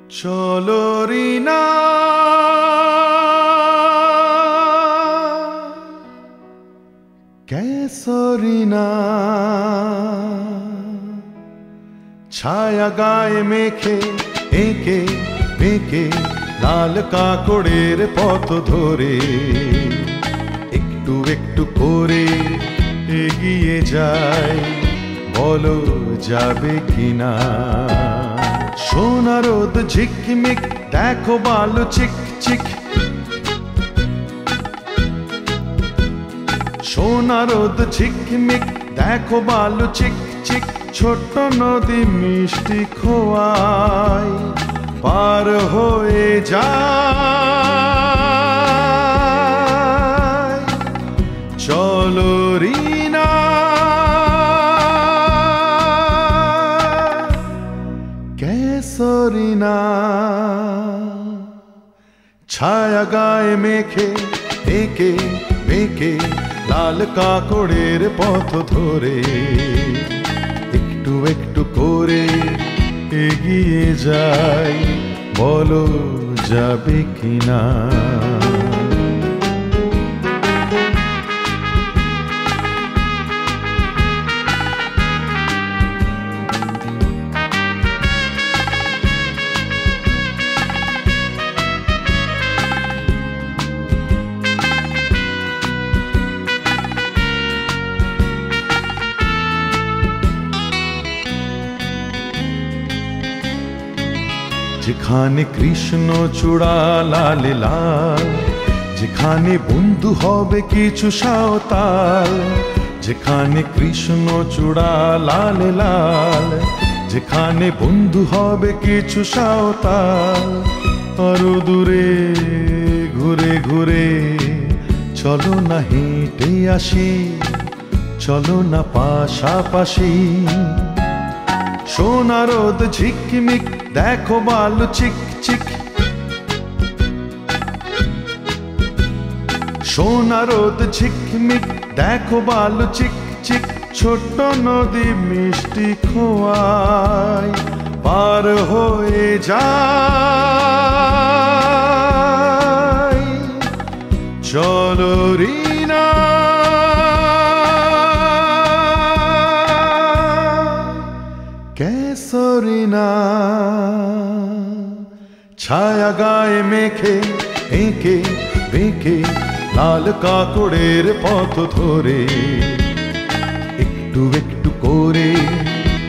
চলো রিনা कैसो रीना ছায়া গায়ে মেখে এঁকে বেঁকে লাল কাকড়ের পথ ধরে একটু একটু করে এগিয়ে যায় বলো যাবে কিনা সোনা রোদ ঝিকমিক দেখো বালু চিক চিক সোনা রোদ ঝিকমিক দেখো বালু চিক চিক ছোট্ট নদী মিষ্টি খোয়ায় পার হয়ে যায় চলো রিনা कैसो रीना ছায়া গায়ে মেখে এঁকে বেঁকে লাল কাকড়ের পথ ধরে একটু একটু করে এগিয়ে যাই বলো যাবে কিনা যেখানে কৃষ্ণ চূড়া লাল লাল যেখানে বন্ধু হবে কিছু সাঁওতাল যেখানে কৃষ্ণ চূড়া লাল লাল যেখানে বন্ধু হবে কিছু সাঁওতাল আরো দূরে ঘুরে ঘুরে চলো না হেঁটে আসি চলো না পাশাপাশি সোনা রোদ ঝিকমিক দেখো বালু চিক চিক সোনা রোদ ঝিকমিক দেখো বালু চিক চিক ছোট্ট নদী মিষ্টি খোয়ায় পার হয়ে যায় চলো রিনা कैसो रीना ছায়া গায়ে মেখে এঁকে বেঁকে লাল কাকড়ের পথ ধরে একটু একটু করে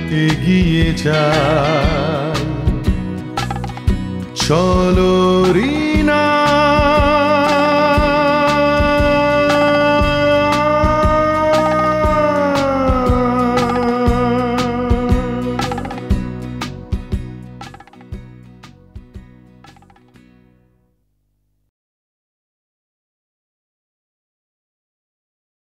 এগিয়ে যায় চলো রিনা